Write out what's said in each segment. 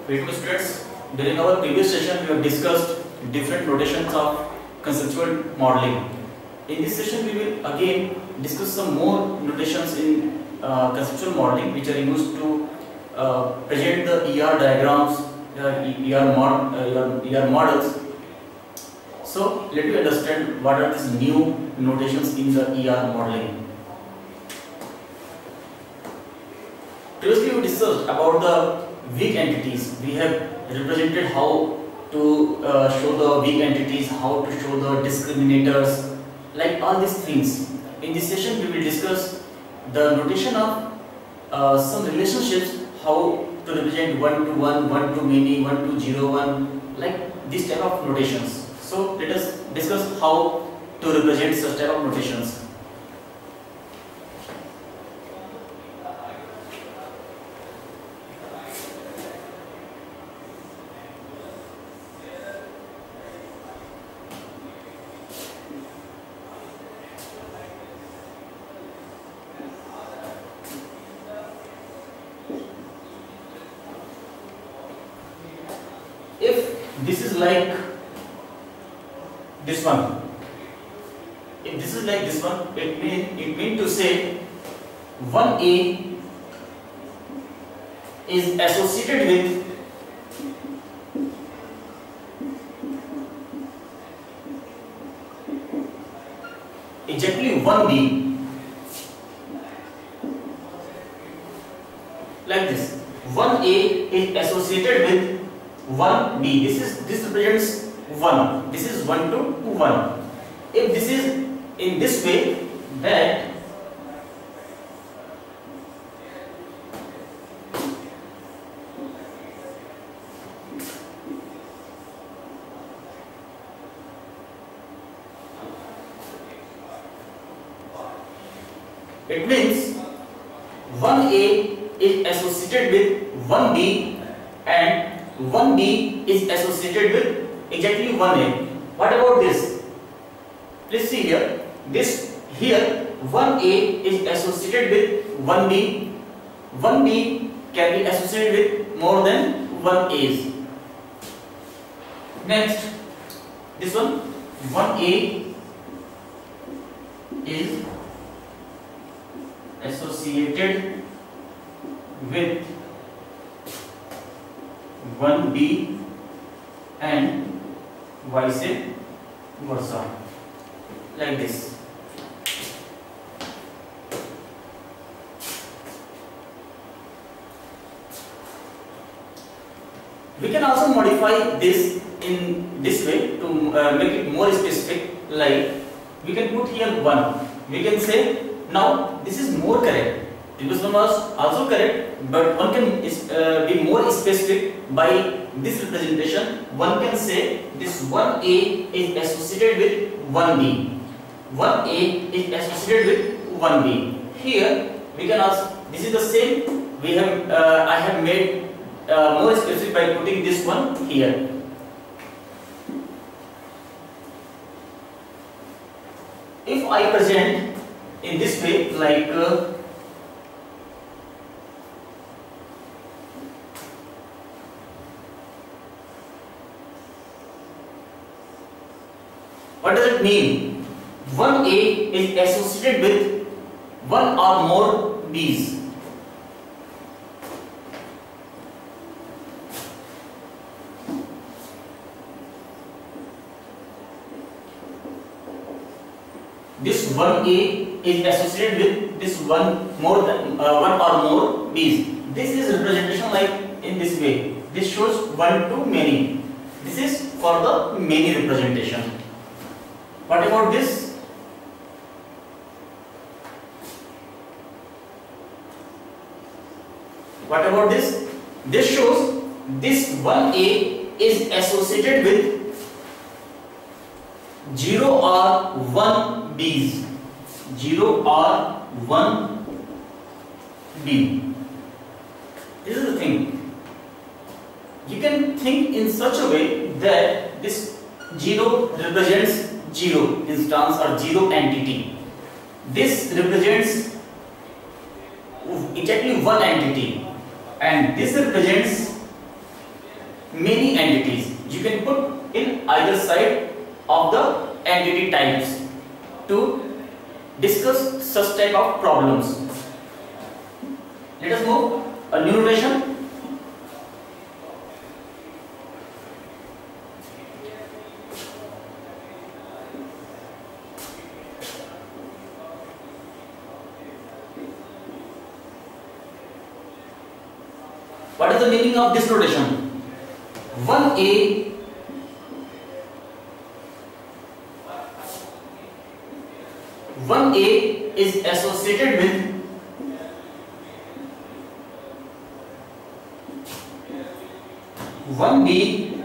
Welcome students. During our previous session, we have discussed different notations of conceptual modeling. In this session, we will again discuss some more notations in conceptual modeling, which are used to present the ER diagrams, ER models. So, let me understand what are these new notations in the ER modeling. Previously, we discussed about the weak entities. We have represented how to show the weak entities, how to show the discriminators, like all these things. In this session, we will discuss the notation of some relationships, how to represent one to one, one to many, one to 0, 1, like this type of notations. So let us discuss how to represent such type of notations. This is like this one. If this is like this one, it means to say 1A is associated with exactly 1B, like this. 1A is associated with 1B. This represents 1. This is 1 to 1. If this is in this way, that it means 1A is associated with 1B and 1B is associated with exactly 1A. What about this? Please see here. This here 1A is associated with 1B. 1B can be associated with more than 1A's. Next, this one 1A is associated with 1B and vice versa, like this. We can also modify this in this way to make it more specific. Like we can put here 1. We can say now this is more correct. Previous one was also correct, but one can be more specific by this representation. One can say this 1A is associated with 1B. 1A is associated with 1B. Here we can ask, this is the same. We have I have made more specific by putting this one here. If I present in this way, like what does it mean? 1A is associated with 1 or more B's. This 1A is associated with this one or more B's. This is representation like in this way. This shows 1 to many. This is for the many representation. What about this? What about this? This shows this 1A is associated with 0 or 1 B's. 0 or 1 B. This is the thing. You can think in such a way that this 0 represents 0 instance or 0 entity. This represents exactly one entity, and this represents many entities. You can put in either side of the entity types to discuss such type of problems. Let us move a new notation. What is the meaning of this notation? 1A is associated with 1B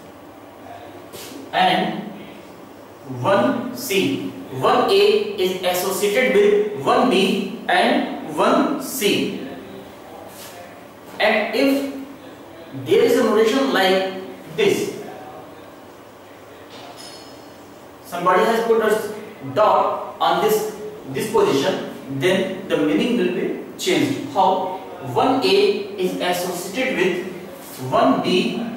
and 1C. 1A is associated with 1B and 1C. And if there is a notation like this, somebody has put a dot on this position, then the meaning will be changed. How? 1A is associated with 1B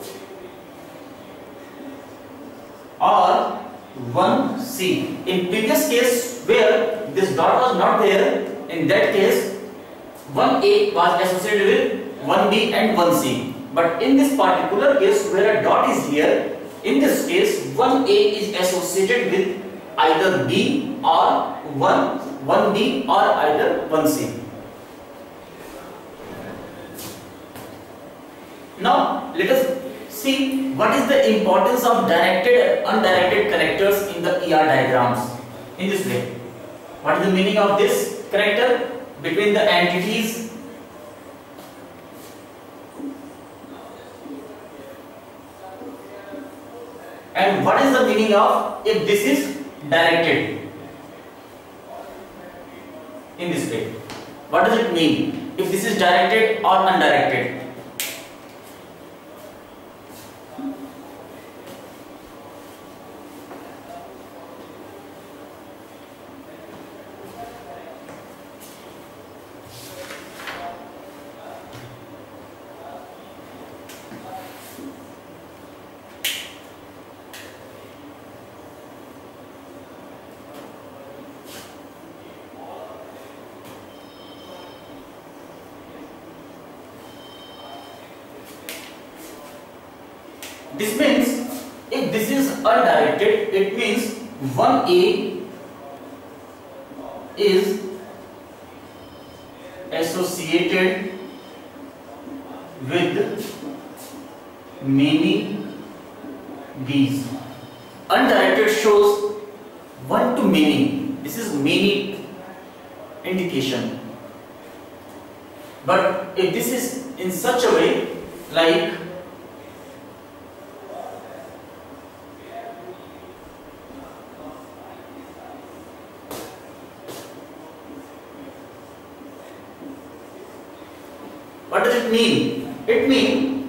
or 1C. In previous case where this dot was not there, in that case 1A was associated with 1B and 1C. But in this particular case where a dot is here, in this case 1A is associated with either B or 1B or either 1C. Now let us see what is the importance of directed and undirected characters in the ER diagrams. In this way, what is the meaning of this character between the entities? And what is the meaning of if this is directed? In this way, what does it mean if this is directed or undirected? This means if this is undirected, it means 1A is associated with many B's. Undirected shows one to many. This is many indication. But if this is in such a way, like what does it mean? It means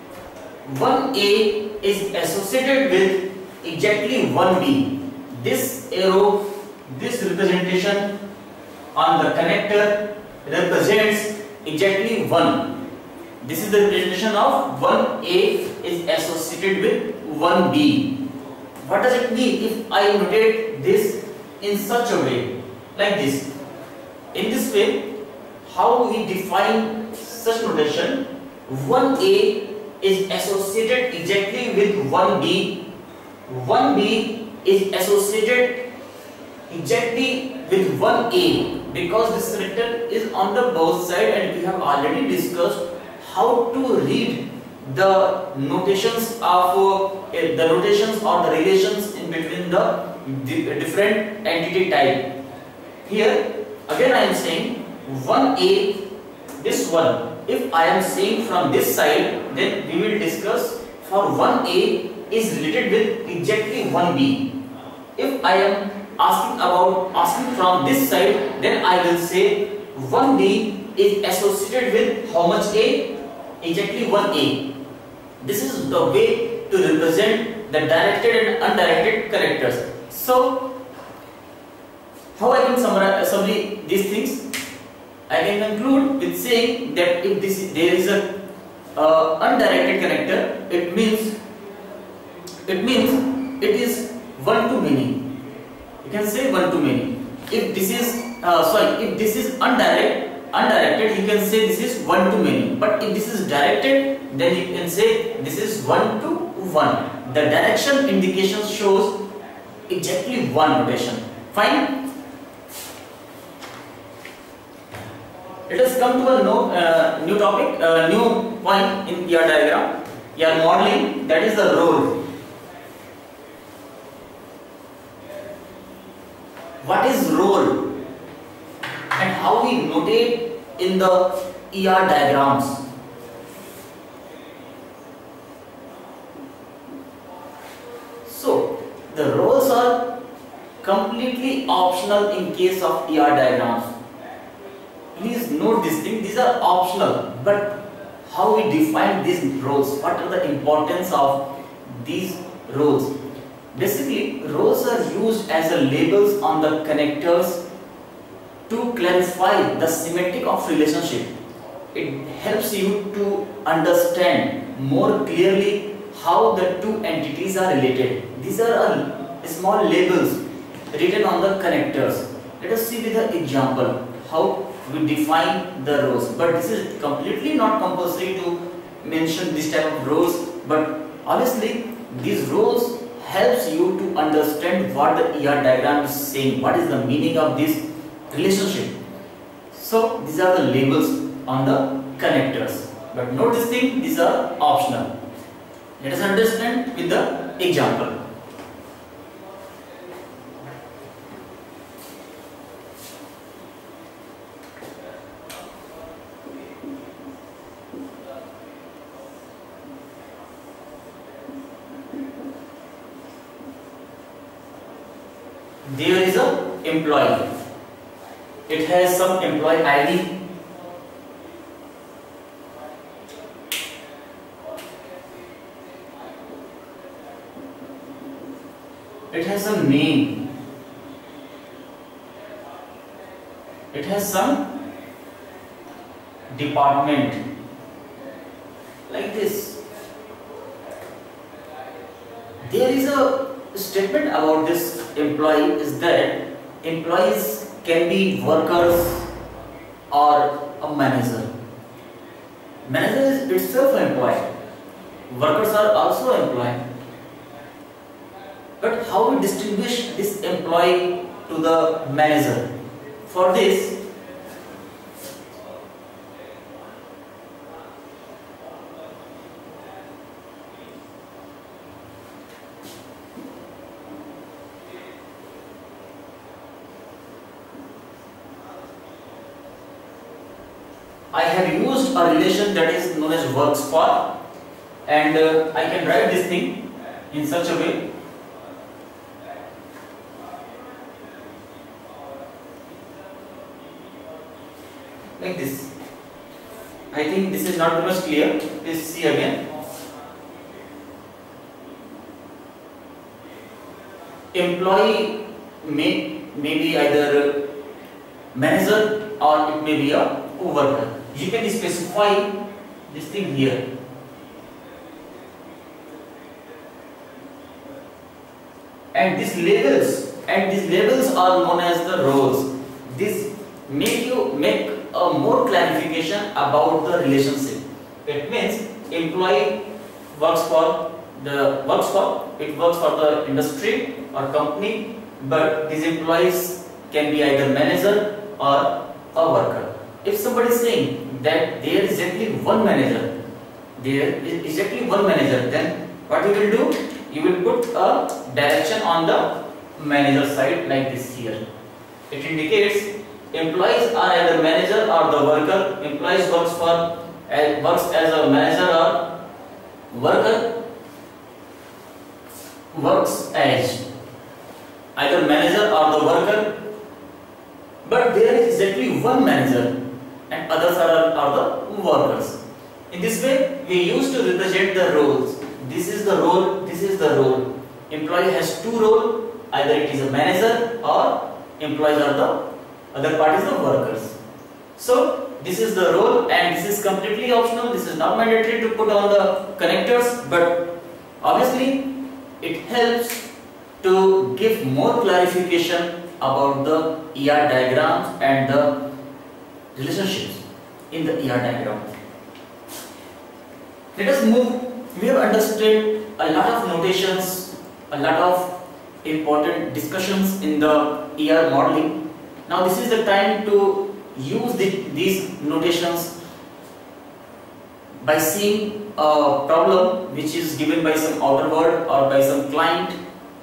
1A is associated with exactly 1B. This arrow, this representation on the connector represents exactly 1. This is the representation of 1A is associated with 1B. What does it mean if I notate this in such a way, like this? In this way, how we define such notation? 1A is associated exactly with 1B. 1B is associated exactly with 1A because this connector is on the both side, and we have already discussed how to read the notations of the notations or the relations in between the different entity type. Here again I am saying 1A, this one. If I am saying from this side, then we will discuss for 1A is related with exactly 1B. If I am asking from this side, then I will say 1B is associated with how much A? Exactly 1A. This is the way to represent the directed and undirected characters. So, how I can summarize these things? I can conclude with saying that if there is a undirected connector, it means it is one to many. You can say one to many. If this is if this is undirected, you can say this is one to many. But if this is directed, then you can say this is one to one. The direction indication shows exactly one rotation. Fine. Let us come to a new topic, new point in ER diagram. ER modeling, that is the role. What is role and how we notate in the ER diagrams? So the roles are completely optional in case of ER diagrams. Please note this thing, these are optional, but how we define these roles, what are the importance of these roles? Basically, roles are used as a labels on the connectors to clarify the semantic of relationship. It helps you to understand more clearly how the two entities are related. These are small labels written on the connectors. Let us see with an example how we define the rows. But this is completely not compulsory to mention this type of rows, but honestly these rows helps you to understand what the ER diagram is saying, what is the meaning of this relationship. So these are the labels on the connectors, but note this thing, these are optional. Let us understand with the example. There is a employee. It has some employee ID. It has some name. It has some department. Like this. There is a statement about this employee is that employees can be workers or a manager. Manager is itself an employee. Workers are also employed. But how we distinguish this employee to the manager? For this, I have used a relation that is known as works for, and I can write this thing in such a way. Like this. I think this is not too much clear. Please see again. Employee may be either manager or it may be a worker. You can specify this thing here. And these labels are known as the roles. This make a more clarification about the relationship. It means employee works for the industry or company, but these employees can be either manager or a worker. If somebody is saying that there is exactly one manager, then what you will do? You will put a direction on the manager side like this here. It indicates employees are either manager or the worker. Employees works as a manager or worker works as either manager or the worker. But there is exactly one manager and others are the workers. In this way, we used to represent the roles. This is the role, this is the role. Employee has two roles, either it is a manager or employees are the other part is the workers. So this is the role, and this is completely optional. This is not mandatory to put on the connectors, but obviously it helps to give more clarification about the ER diagrams and the relationships in the ER diagram. Let us move. We have understood a lot of notations, a lot of important discussions in the ER modeling. Now this is the time to use these notations by seeing a problem which is given by some outer world or by some client.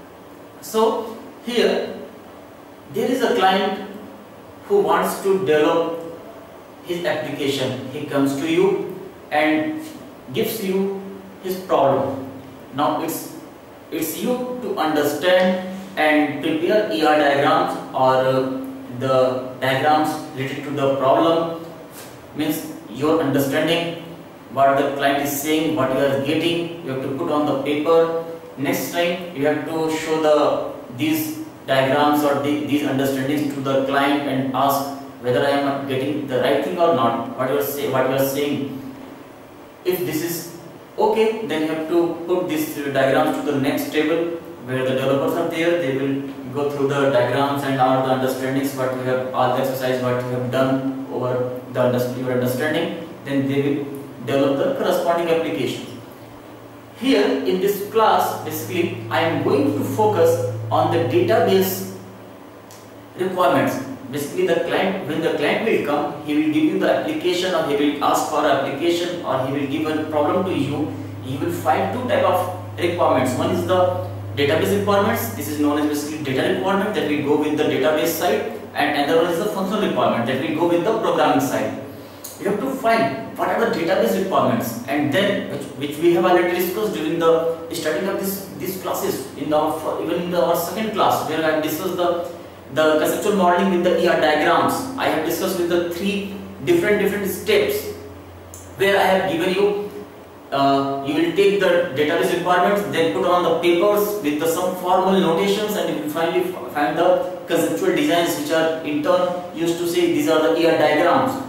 So here there is a client who wants to develop his application. He comes to you and gives you his problem. Now it's you to understand and prepare ER diagrams or the diagrams related to the problem. Means your understanding what the client is saying, what you are getting, you have to put on the paper. Next time you have to show these diagrams or these understandings to the client and ask whether I am getting the right thing or not. What you are saying. If this is okay, then you have to put these diagrams to the next table where the developers are there. They will go through the diagrams and all the understandings what you have, all the exercise what you have done over your understanding. Then they will develop the corresponding application. Here in this class, basically I am going to focus on the database requirements. Basically the client, when the client will come, he will give you the application, or he will ask for application, or he will give a problem to you. He will find two type of requirements. One is the database requirements. This is known as basically data requirement that will go with the database side, and another one is the functional requirement that will go with the programming side. You have to find what are the database requirements, and then which we have already discussed during the starting of these classes in even in our second class, where I have discussed the conceptual modeling with the ER diagrams. I have discussed with the three different steps where I have given you. You will take the database requirements, then put on the papers with some formal notations, and you will finally find the conceptual designs, which are in turn used to say these are the ER diagrams.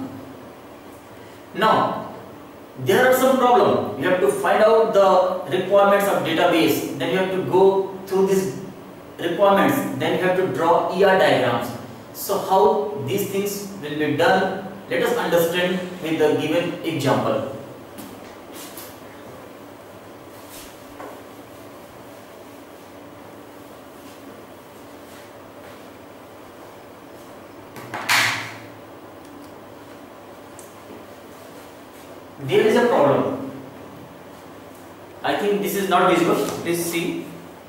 Now there are some problems. You have to find out the requirements of database, then you have to go through these requirements, then you have to draw ER diagrams. So how these things will be done, let us understand with the given example. There is a problem. I think this is not visible. Please see.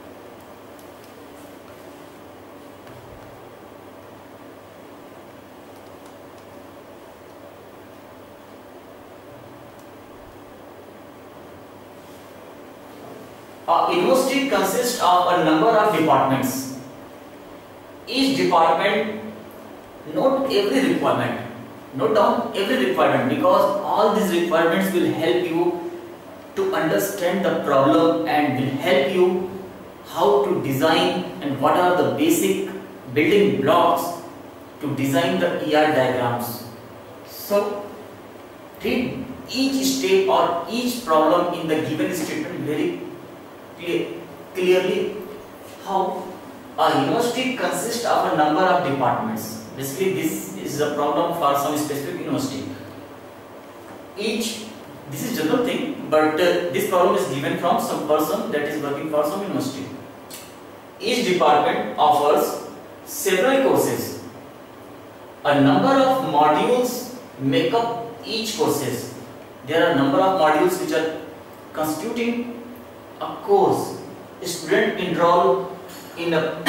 A university consists of a number of departments. Each department, note every requirement. Note down every requirement, because all these requirements will help you to understand the problem and will help you how to design and what are the basic building blocks to design the ER diagrams. So treat each step or each problem in the given statement very clearly. This university consists of a number of departments. Basically, this is a problem for some specific university. This is general thing, but this problem is given from some person that is working for some university. Each department offers several courses. A number of modules make up each courses. There are a number of modules which are constituting a course. Students enroll in a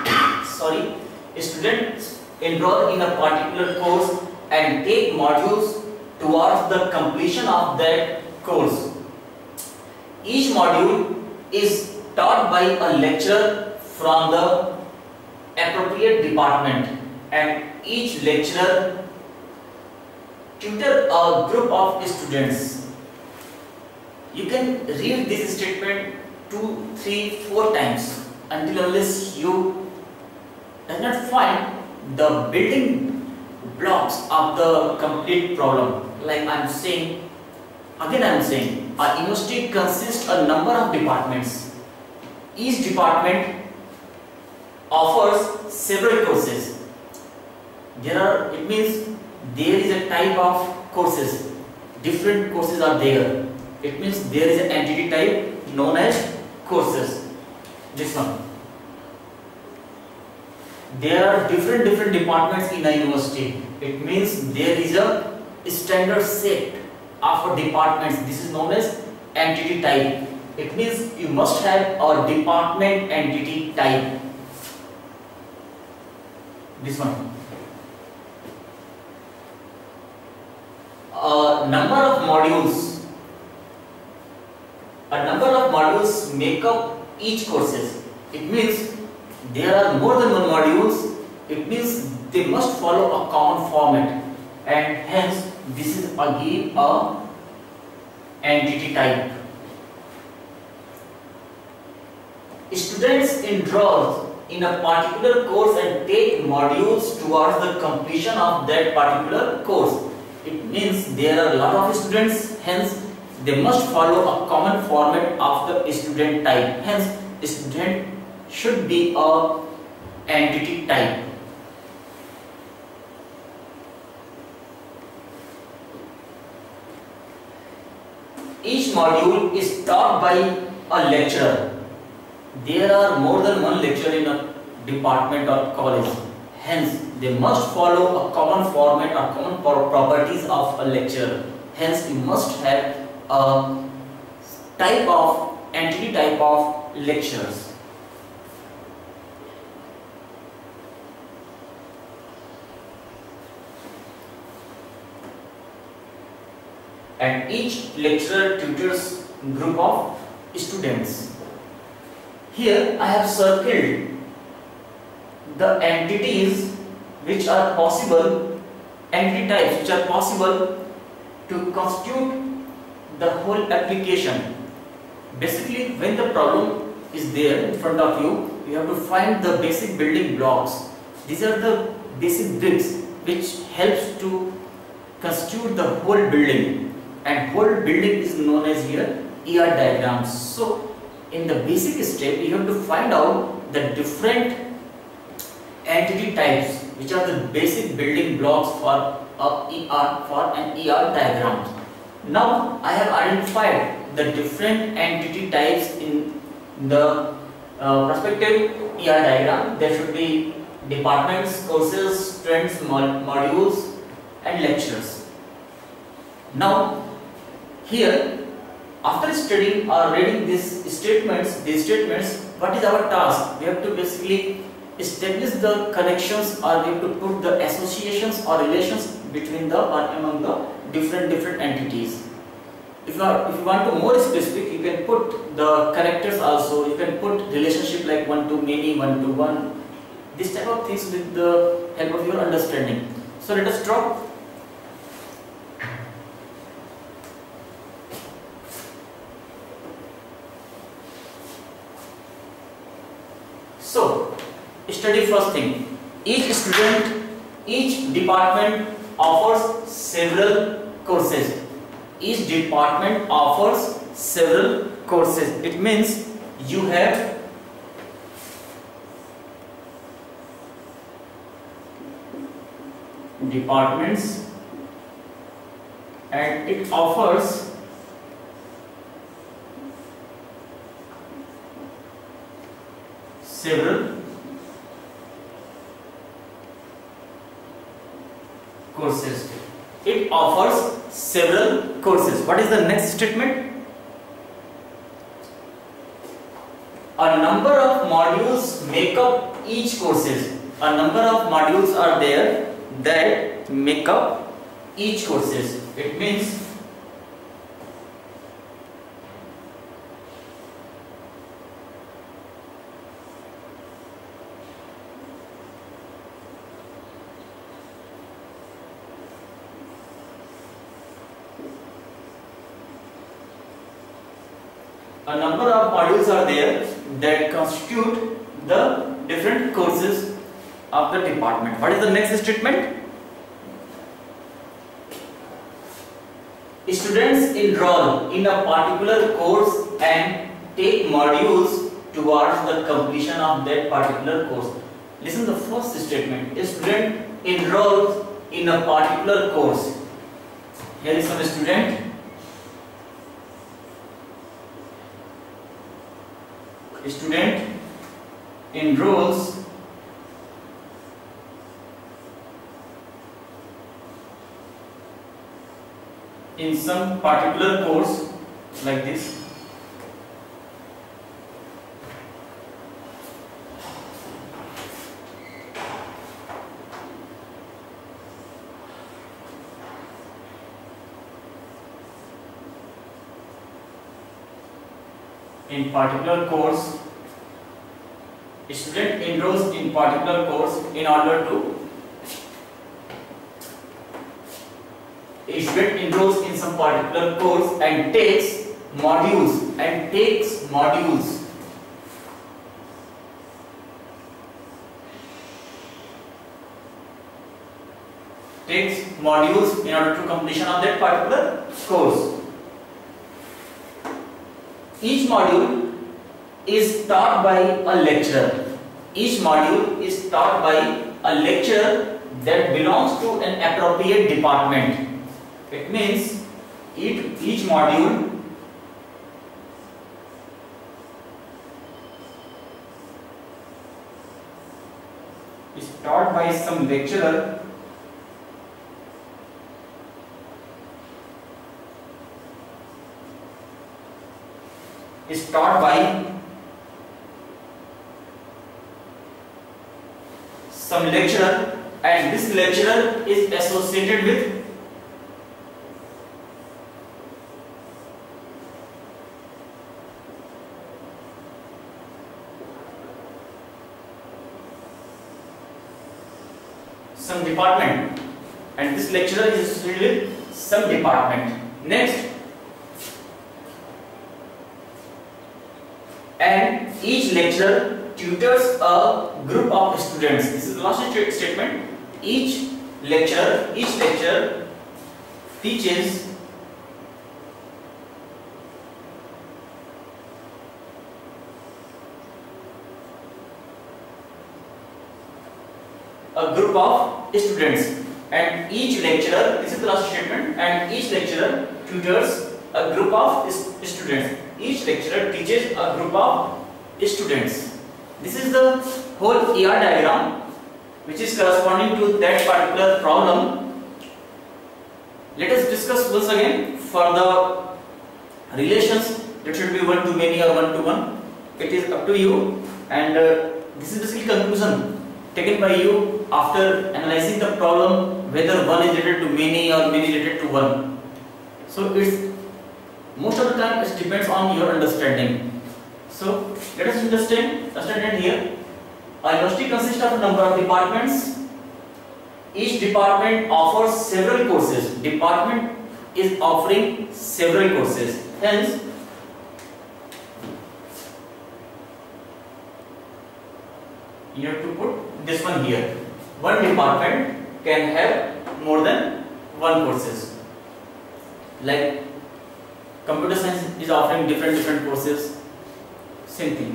particular course and take modules towards the completion of that course. Each module is taught by a lecturer from the appropriate department, and each lecturer tutor a group of students. You can read this statement 2, 3, 4 times until unless you does not find the building blocks of the complete problem. Like I am saying, again I am saying, a university consists a number of departments. Each department offers several courses. It means there is a type of courses. Different courses are there. It means there is an entity type known as courses. This one. There are different departments in a university. It means there is a standard set of departments. This is known as entity type. It means you must have a department entity type. This one. A number of modules make up each courses. It means there are more than one modules. It means they must follow a common format, and hence this is again a entity type. Students enroll in a particular course and take modules towards the completion of that particular course. It means there are a lot of students, hence they must follow a common format of the student type. Hence, student should be a entity type. Each module is taught by a lecturer. There are more than one lecturer in a department or college. Hence, they must follow a common format or common properties of a lecturer. Hence, you must have a entity type of lecturers. And each lecturer tutors group of students. Here I have circled the entities which are possible, entity types which are possible to constitute the whole application. Basically, when the problem is there in front of you, you have to find the basic building blocks. These are the basic bricks which helps to constitute the whole building, and whole building is known as here ER diagrams. So in the basic step, you have to find out the different entity types which are the basic building blocks for an ER diagram. Now I have identified the different entity types in the prospective ER diagram. There should be departments, courses, students, modules and lectures. Now here, after studying or reading these statements, what is our task? We have to basically establish the connections, or we have to put the associations or relations between the or among the different entities. If you want to more specific, you can put the connectors also. You can put relationship like one to many, one to one. This type of things with the help of your understanding. So let us drop. So, study first thing. Each department offers several courses. Each department offers several courses. It means you have departments and it offers several courses. It offers several courses. What is the next statement? A number of modules make up each courses. A number of modules are there that make up each courses. It means a number of modules are there that constitute the different courses of the department. What is the next statement? students enroll in a particular course and take modules towards the completion of that particular course. Listen to the first statement. A student enrolls in a particular course. Here is some student. A student enrolls in some particular course like this. In particular course, a student enrolls in particular course in order to a student enrolls in some particular course and takes modules in order to completion of that particular course. Each module is taught by a lecturer. Each module is taught by a lecturer that belongs to an appropriate department. It means each module is taught by some lecturer and this lecturer is associated with some department, and this lecturer is associated with some department. Next, and each lecturer tutors a group of students. This is the last statement. Each lecturer teaches a group of students, and each lecturer, this is the last statement, and each lecturer tutors a group of students. Each lecturer teaches a group of students. This is the whole ER diagram which is corresponding to that particular problem. Let us discuss once again for the relations. It should be one to many or one to one. It is up to you, and this is basically conclusion taken by you after analyzing the problem, whether one is related to many or many related to one. So it's most of the time it depends on your understanding. So let us understand it here. A university consists of a number of departments. Each department offers several courses. Department is offering several courses. Hence, you have to put this one here. One department can have more than one courses. Like computer science is offering different courses. Same thing.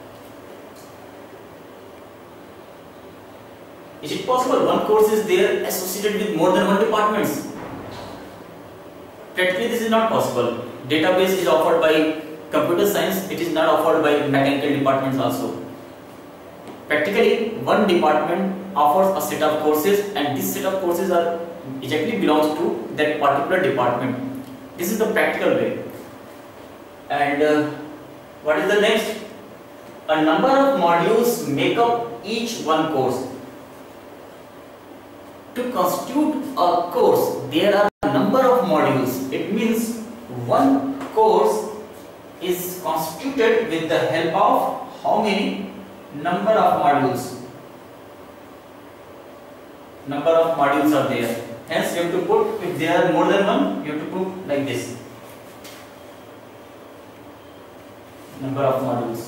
Is it possible one course is there associated with more than one departments? Practically this is not possible. Database is offered by computer science, it is not offered by mechanical departments also. Practically one department offers a set of courses, and this set of courses are exactly belongs to that particular department. This is the practical way. And what is the next? A number of modules make up each one course. To constitute a course, there are a number of modules. It means one course is constituted with the help of how many? Number of modules. Number of modules are there. Hence, you have to put, if there are more than one, you have to put like this. Number of modules.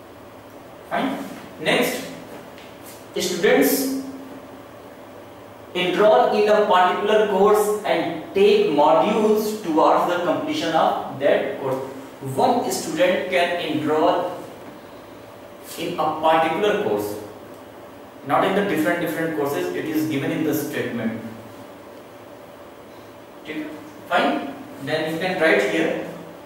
Fine. Next, enroll in a particular course and take modules towards the completion of that course. One student can enroll in a particular course, not in the different courses. It is given in the statement. Okay. Fine. Then you can write here,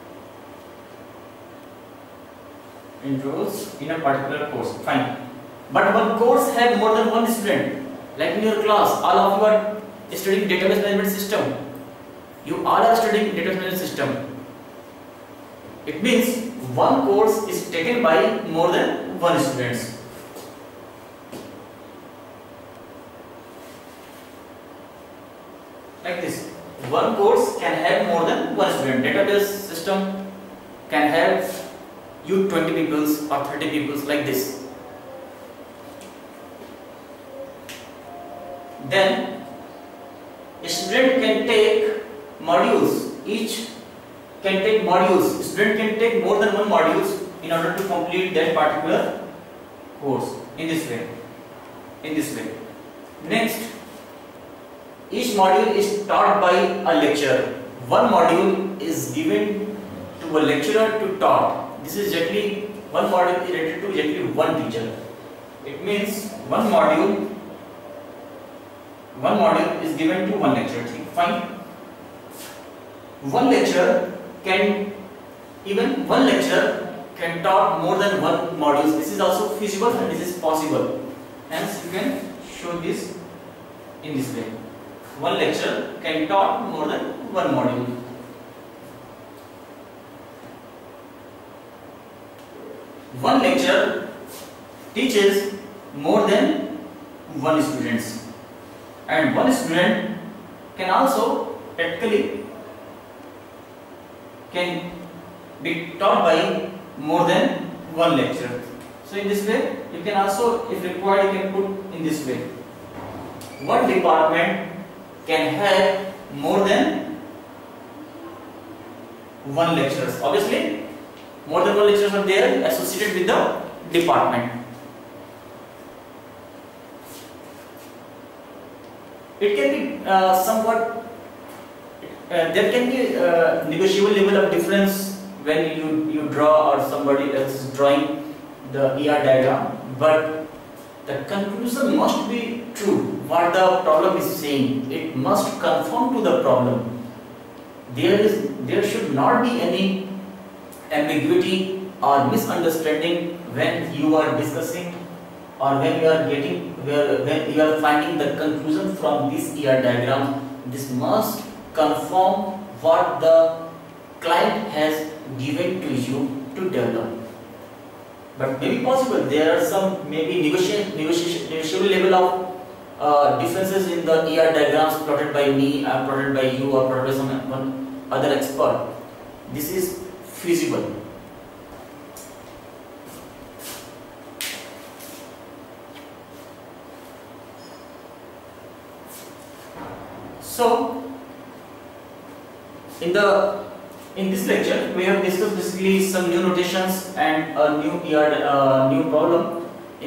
enrolls in a particular course. Fine. But one course have more than one student. Like in your class, all of you are studying database management system. You all are studying database management system. It means one course is taken by more than one students. Like this. One course can have more than one student. Database system can have you 20 people or 30 people, like this. Then a student can take modules. Each can take modules. Student can take more than one modules in order to complete that particular course. In this way. In this way. Next, each module is taught by a lecturer. One module is given to a lecturer to taught. This is exactly one module is related to exactly one teacher. It means one module is given to one lecturer. Fine. One lecturer can taught more than one modules. This is also feasible and this is possible. Hence, you can show this in this way. One lecturer can taught more than one module. One lecturer teaches more than one students, and one student can also technically can be taught by more than one lecturer. So in this way, you can also, if required, you can put in this way. One department can have more than one lecturers. Obviously, more than one lecturers are there associated with the department. It can be somewhat, there can be negotiable level of difference when you draw or somebody else is drawing the ER diagram, but the conclusion must be true. What the problem is saying, it must conform to the problem. There should not be any ambiguity or misunderstanding when you are discussing or when you are finding the conclusion from this ER diagram. This must conform what the client has given to you to develop. But maybe possible there are some maybe negotiable level of differences in the ER diagrams plotted by me, plotted by you, or plotted by some other expert. This is feasible. So in this lecture, we have discussed basically some new notations and a new problem.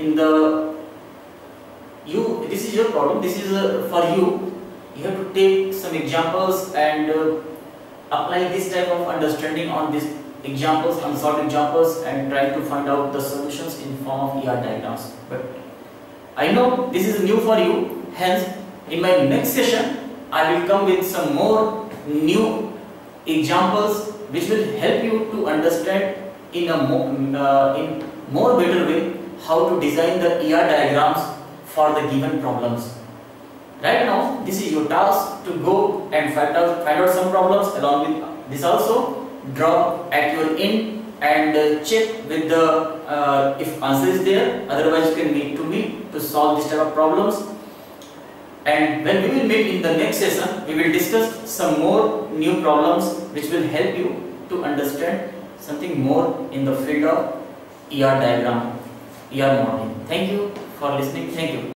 This is your problem. This is for you. You have to take some examples and apply this type of understanding on these examples, unsolved examples, and try to find out the solutions in form of ER diagrams. But I know this is new for you. Hence, in my next session, I will come with some more new examples which will help you to understand in more better way how to design the ER diagrams for the given problems. Right now, this is your task to go and find out some problems. Along with this also, draw at your end and check with the if answer is there. Otherwise, you can meet to me to solve this type of problems. And when we will meet in the next session, we will discuss some more new problems which will help you to understand something more in the field of ER diagram, ER modeling. Thank you for listening. Thank you.